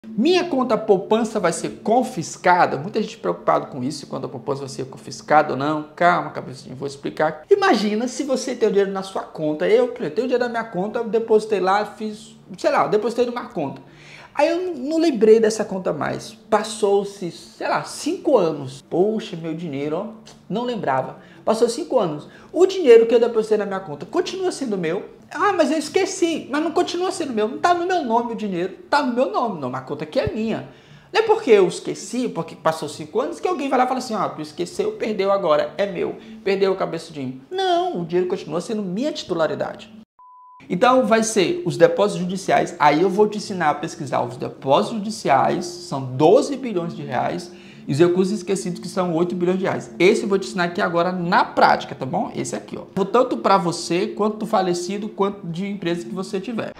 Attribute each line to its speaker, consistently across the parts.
Speaker 1: Minha conta poupança vai ser confiscada? Muita gente preocupada com isso, quando a poupança vai ser confiscada ou não. Calma, cabecinha, vou explicar. Imagina se você tem o dinheiro na sua conta. Eu tenho o dinheiro na minha conta, eu depositei lá, fiz, sei lá, eu depositei numa conta. Aí eu não lembrei dessa conta mais. Passou-se, sei lá, 5 anos. Poxa, meu dinheiro, ó, não lembrava. Passou 5 anos. O dinheiro que eu depositei na minha conta continua sendo meu. Ah, mas eu esqueci. Mas não continua sendo meu. Não está no meu nome o dinheiro. Está no meu nome. Não, a conta aqui é minha. Não é porque eu esqueci, porque passou 5 anos, que alguém vai lá e fala assim, ó, tu esqueceu, perdeu agora, é meu. Perdeu o cabeçudinho. Não, o dinheiro continua sendo minha titularidade. Então vai ser os depósitos judiciais. Aí eu vou te ensinar a pesquisar os depósitos judiciais, são 12 bilhões de reais, e os recursos esquecidos, que são 8 bilhões de reais. Esse eu vou te ensinar aqui agora na prática, tá bom? Esse aqui, ó. Tanto para você, quanto do falecido, quanto de empresa que você tiver.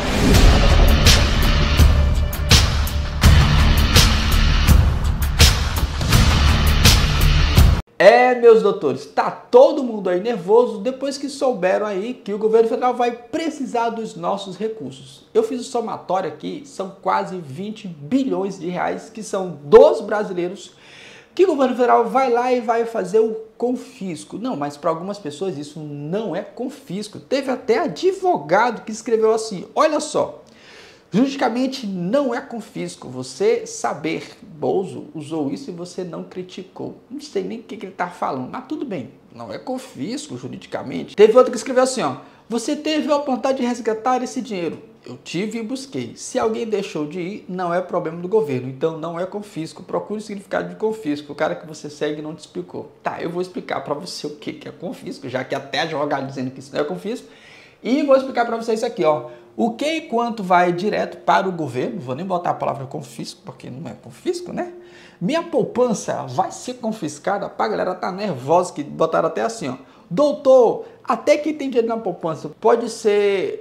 Speaker 1: Meus doutores, tá todo mundo aí nervoso depois que souberam aí que o governo federal vai precisar dos nossos recursos. Eu fiz o somatório aqui, são quase 20 bilhões de reais que são dos brasileiros que o governo federal vai lá e vai fazer o confisco. Não, mas para algumas pessoas isso não é confisco. Teve até advogado que escreveu assim, olha só, juridicamente não é confisco, você saber, Bozo usou isso e você não criticou. Não sei nem o que ele está falando, mas tudo bem, não é confisco juridicamente. Teve outro que escreveu assim, ó, você teve a vontade de resgatar esse dinheiro. Eu tive e busquei. Se alguém deixou de ir, não é problema do governo, então não é confisco. Procure o significado de confisco. O cara que você segue não te explicou. Tá, eu vou explicar para você o que é confisco, já que até advogado dizendo que isso não é confisco. E vou explicar para vocês aqui, ó. O que e quanto vai direto para o governo, não vou nem botar a palavra confisco, porque não é confisco, né? Minha poupança vai ser confiscada, a galera tá nervosa, que botaram até assim, ó. Doutor, até quem tem dinheiro na poupança pode ser,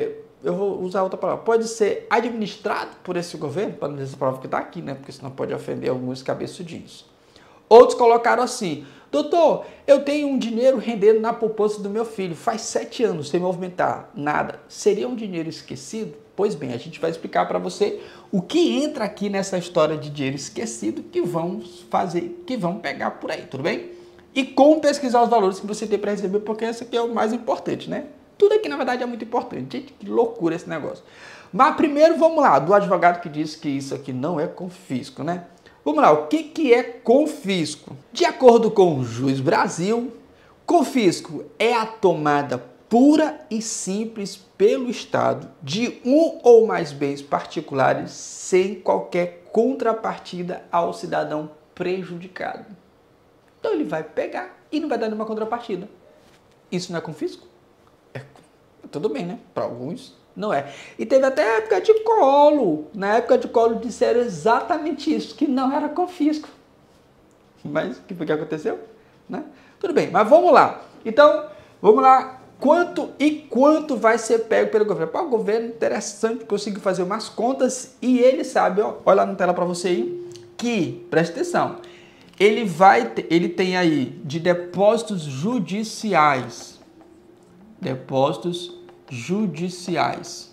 Speaker 1: eu vou usar outra palavra, pode ser administrado por esse governo, para não dizer essa palavra que tá aqui, né? Porque senão pode ofender alguns cabeçudinhos. Outros colocaram assim, doutor, eu tenho um dinheiro rendendo na poupança do meu filho, faz 7 anos sem movimentar nada. Seria um dinheiro esquecido? Pois bem, a gente vai explicar para você o que entra aqui nessa história de dinheiro esquecido que vão fazer, que vão pegar por aí, tudo bem? E como pesquisar os valores que você tem para receber, porque esse aqui é o mais importante, né? Tudo aqui, na verdade, é muito importante. Gente, que loucura esse negócio. Mas primeiro, vamos lá, do advogado que disse que isso aqui não é confisco, né? Vamos lá, o que é confisco? De acordo com o Juiz Brasil, confisco é a tomada pura e simples pelo Estado de um ou mais bens particulares sem qualquer contrapartida ao cidadão prejudicado. Então ele vai pegar e não vai dar nenhuma contrapartida. Isso não é confisco? Tudo bem, né? Para alguns não é. E teve até época de Collor. Na época de Collor disseram exatamente isso, que não era confisco. Mas o que foi que aconteceu? Né? Tudo bem, mas vamos lá. Então, vamos lá. Quanto vai ser pego pelo governo? Pô, o governo interessante, conseguiu fazer umas contas e ele sabe, ó, olha lá na tela para você aí, que, presta atenção, ele tem aí de depósitos judiciais. Depósitos judiciais.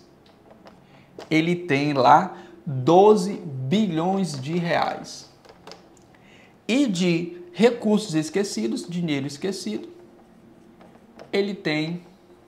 Speaker 1: Ele tem lá 12 bilhões de reais. E de recursos esquecidos, dinheiro esquecido, ele tem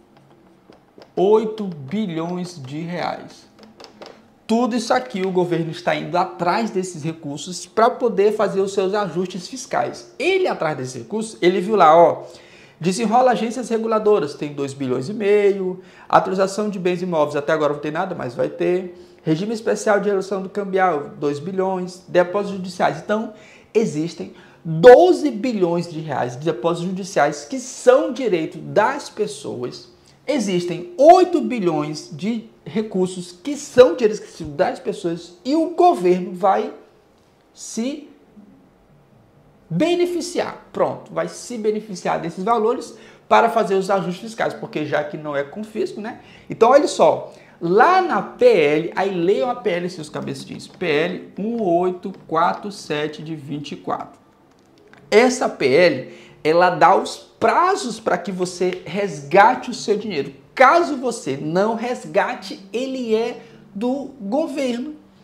Speaker 1: 8 bilhões de reais. Tudo isso aqui o governo está indo atrás desses recursos para poder fazer os seus ajustes fiscais. Ele atrás desses recursos, ele viu lá, ó, desenrola agências reguladoras, tem 2 bilhões e meio, atualização de bens imóveis, até agora não tem nada, mas vai ter, regime especial de redução do cambial, 2 bilhões, depósitos judiciais. Então, existem 12 bilhões de reais de depósitos judiciais que são direito das pessoas. Existem 8 bilhões de recursos que são direitos das pessoas e o governo vai se beneficiar. Pronto, vai se beneficiar desses valores para fazer os ajustes fiscais, porque já que não é confisco, né? Então, olha só, lá na PL, aí leiam a PL, seus cabeçudinhos, PL 1847 de 24. Essa PL, ela dá os prazos para que você resgate o seu dinheiro. Caso você não resgate, ele é do governo.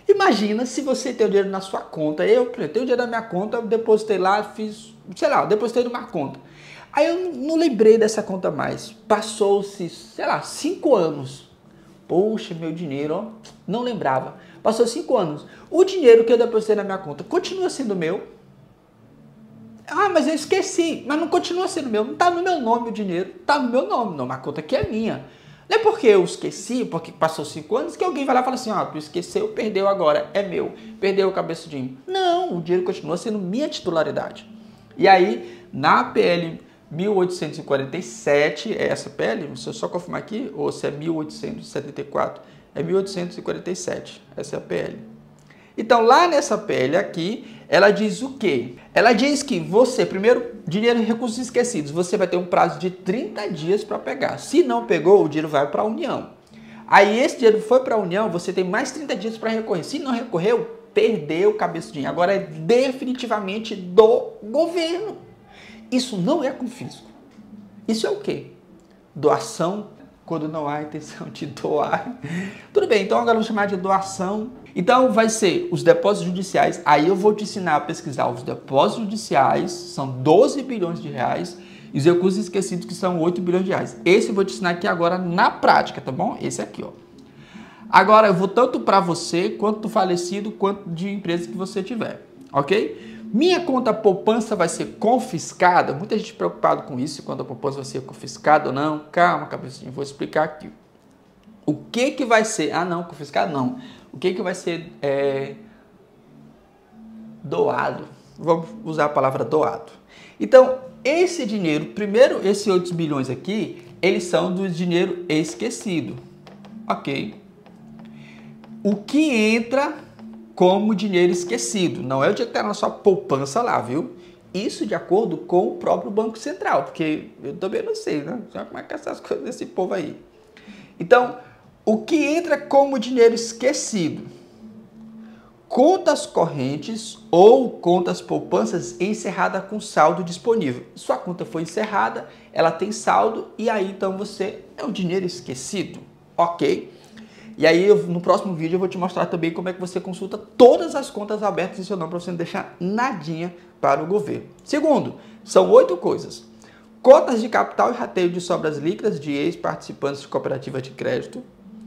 Speaker 1: Imagina se você tem o dinheiro na sua conta. Eu tenho o dinheiro na minha conta, eu depositei lá, fiz, sei lá, depositei numa conta. Aí eu não lembrei dessa conta mais. Passou-se, sei lá, 5 anos. Poxa, meu dinheiro, ó, não lembrava. Passou 5 anos. O dinheiro que eu depositei na minha conta continua sendo meu? Ah, mas eu esqueci. Mas não continua sendo meu. Não está no meu nome o dinheiro. Está no meu nome. Não, a conta que é minha. Não é porque eu esqueci, porque passou 5 anos, que alguém vai lá e fala assim, ó, tu esqueceu, perdeu agora, é meu. Perdeu o cabeçudinho. Não, o dinheiro continua sendo minha titularidade. E aí, na PL 1847, é essa PL? Deixa eu só confirmar aqui, ou se é 1874. É 1847, essa é a PL. Então, lá nessa PL aqui, ela diz o quê? Ela diz que você, primeiro, dinheiro e recursos esquecidos, você vai ter um prazo de 30 dias para pegar. Se não pegou, o dinheiro vai para a União. Aí, esse dinheiro foi para a União, você tem mais 30 dias para recorrer. Se não recorreu, perdeu o cabeçudinho. Agora é definitivamente do governo. Isso não é confisco. Isso é o quê? Doação quando não há intenção de doar. Tudo bem, então agora eu vou chamar de doação. Então vai ser os depósitos judiciais. Aí eu vou te ensinar a pesquisar os depósitos judiciais, são 12 bilhões de reais, e os recursos esquecidos, que são 8 bilhões de reais. Esse eu vou te ensinar aqui agora na prática, tá bom? Esse aqui, ó. Agora eu vou tanto para você, quanto do falecido, quanto de empresa que você tiver, ok? Minha conta poupança vai ser confiscada? Muita gente preocupada com isso, quando a poupança vai ser confiscada ou não. Calma, cabecinha, vou explicar aqui. O que que vai ser? Ah, não, confiscado não. O que que vai ser doado? Vamos usar a palavra doado. Então, esse dinheiro, primeiro, esses 8 bilhões aqui, eles são do dinheiro esquecido, ok? O que entra como dinheiro esquecido, não é o dinheiro que está na sua poupança lá, viu? Isso de acordo com o próprio Banco Central, porque eu também não sei, né? Já como é que é essas coisas desse povo aí. Então, o que entra como dinheiro esquecido? Contas correntes ou contas poupanças encerrada com saldo disponível. Sua conta foi encerrada, ela tem saldo e aí então você é o dinheiro esquecido, ok? E aí no próximo vídeo eu vou te mostrar também como é que você consulta todas as contas abertas em seu nome para você não deixar nadinha para o governo. Segundo, são 8 coisas. Cotas de capital e rateio de sobras líquidas de ex-participantes de cooperativa de crédito.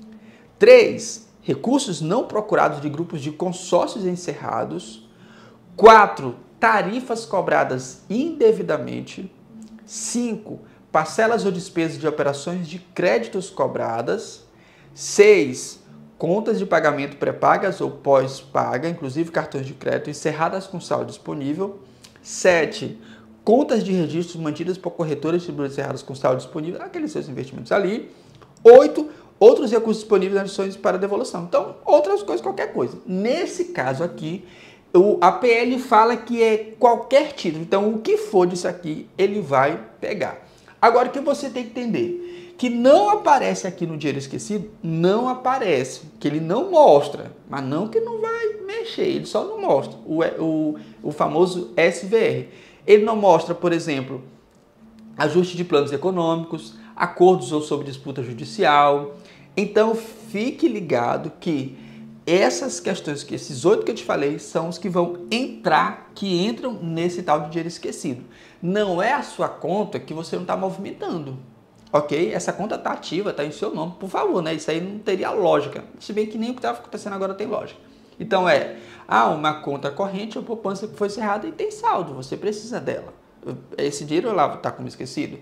Speaker 1: 3. Recursos não procurados de grupos de consórcios encerrados. 4. Tarifas cobradas indevidamente. 5. Parcelas ou despesas de operações de créditos cobradas. 6. Contas de pagamento pré-pagas ou pós-paga, inclusive cartões de crédito, encerradas com saldo disponível. 7. Contas de registros mantidas por corretoras de distribuidores encerradas com saldo disponível, aqueles seus investimentos ali. 8. Outros recursos disponíveis nas ações para devolução. Então, outras coisas, qualquer coisa. Nesse caso aqui, a PL fala que é qualquer título. Então, o que for disso aqui, ele vai pegar. Agora, o que você tem que entender? Que não aparece aqui no dinheiro esquecido, não aparece. Que ele não mostra, mas não que não vai mexer, ele só não mostra. O famoso SVR. Ele não mostra, por exemplo, ajuste de planos econômicos, acordos ou sob disputa judicial. Então, fique ligado que essas questões, que esses 8 que eu te falei, são os que vão entrar, que entram nesse tal de dinheiro esquecido. Não é a sua conta que você não está movimentando, ok? Essa conta está ativa, está em seu nome, por favor, né? Isso aí não teria lógica, se bem que nem o que está acontecendo agora tem lógica. Então uma conta corrente ou poupança que foi encerrada e tem saldo, você precisa dela. Esse dinheiro lá está como esquecido.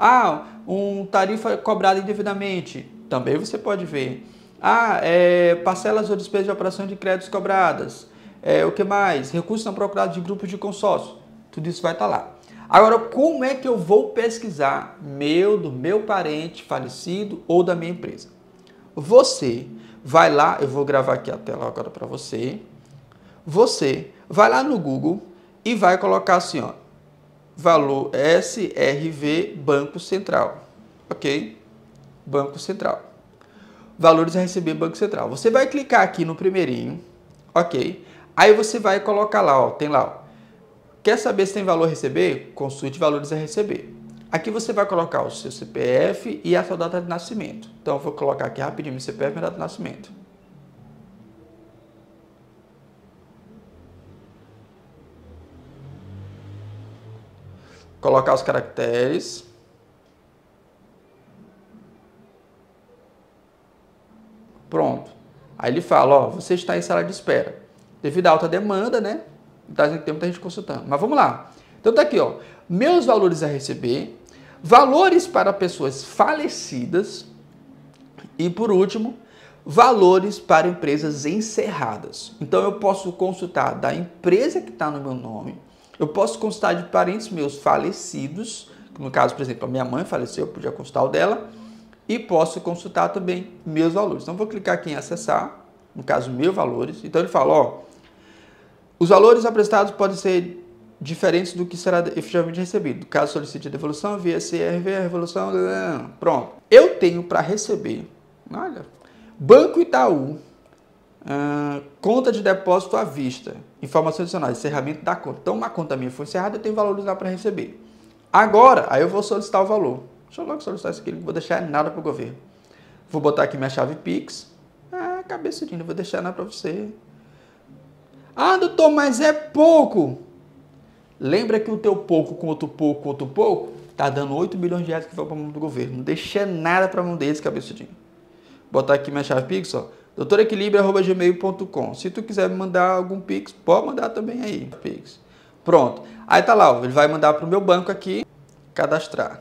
Speaker 1: Tarifa cobrada indevidamente, também você pode ver. Parcelas ou despesas de operações de créditos cobradas. O que mais? Recursos não procurados de grupos de consórcio. Tudo isso vai estar lá. Agora, como é que eu vou pesquisar do meu parente falecido ou da minha empresa? Você vai lá, eu vou gravar aqui a tela agora para você. Você vai lá no Google e vai colocar assim, ó, valor SRV Banco Central, ok? Banco Central. Valores a receber Banco Central. Você vai clicar aqui no primeirinho, ok? Aí você vai colocar lá, ó, tem lá, ó. Quer saber se tem valor a receber? Consulte valores a receber. Aqui você vai colocar o seu CPF e a sua data de nascimento. Então, eu vou colocar aqui rapidinho meu CPF e minha data de nascimento. colocar os caracteres. Pronto. Aí ele fala, ó, você está em sala de espera. Devido à alta demanda, né? Então tem muita gente consultando. Mas vamos lá. Então tá aqui, ó. Meus valores a receber, valores para pessoas falecidas e, por último, valores para empresas encerradas. Então eu posso consultar da empresa que está no meu nome, eu posso consultar de parentes meus falecidos, no caso, por exemplo, a minha mãe faleceu, eu podia consultar o dela, e posso consultar também meus valores. Então vou clicar aqui em acessar, no caso, meus valores. Então ele fala, ó, os valores apresentados podem ser diferentes do que será efetivamente recebido. Caso solicite a devolução, via CRV, a devolução, pronto. Eu tenho para receber, olha, Banco Itaú, conta de depósito à vista, informações adicionais, encerramento da conta. Então, uma conta minha foi encerrada, eu tenho valores lá para receber. Agora, aí eu vou solicitar o valor. Deixa eu logo solicitar isso aqui, não vou deixar nada para o governo. Vou botar aqui minha chave Pix. Cabeçudinho, não vou deixar nada para você. Doutor, mas é pouco. Lembra que o teu pouco com outro pouco, tá dando 8 bilhões de reais que vão para a mão do governo. Não deixa nada para a mão deles, cabeçudinho. Botar aqui minha chave Pix, ó. doutorequilibrio@gmail.com. Se tu quiser me mandar algum Pix, pode mandar também aí. Pix. Pronto. Aí tá lá, ó. Ele vai mandar para o meu banco aqui, cadastrar.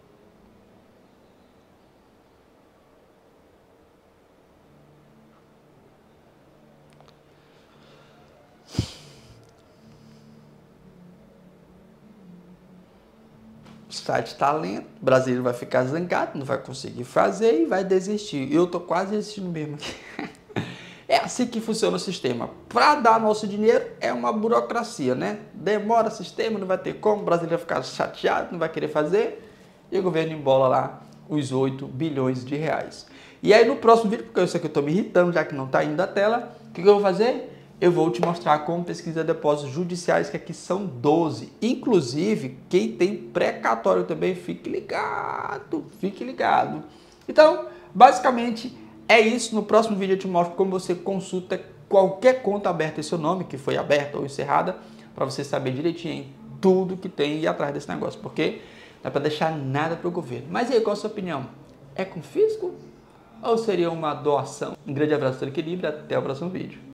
Speaker 1: O site está lento, o brasileiro vai ficar zangado, não vai conseguir fazer e vai desistir. Eu tô quase desistindo mesmo aqui. É assim que funciona o sistema. Para dar nosso dinheiro é uma burocracia, né? Demora o sistema, não vai ter como, o brasileiro vai ficar chateado, não vai querer fazer, e o governo embola lá os 8 bilhões de reais. E aí no próximo vídeo, porque eu sei que eu estou me irritando, já que não está indo a tela, o que eu vou fazer? Eu vou te mostrar como pesquisar depósitos judiciais, que aqui são 12. Inclusive, quem tem precatório também, fique ligado, fique ligado. Então, basicamente, é isso. No próximo vídeo eu te mostro como você consulta qualquer conta aberta em seu nome, que foi aberta ou encerrada, para você saber direitinho tudo que tem e ir atrás desse negócio, porque não é para deixar nada para o governo. Mas e aí, qual a sua opinião? É confisco ou seria uma doação? Um grande abraço do Equilíbrio, até o próximo vídeo.